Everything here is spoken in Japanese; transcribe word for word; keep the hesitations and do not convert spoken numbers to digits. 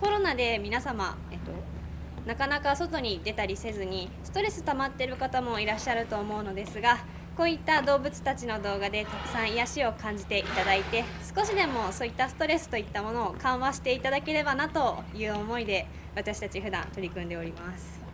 コロナで皆様、えっと、なかなか外に出たりせずにストレス溜まっている方もいらっしゃると思うのですが、こういった動物たちの動画でたくさん癒しを感じていただいて、少しでもそういったストレスといったものを緩和していただければなという思いで、私たち普段取り組んでおります。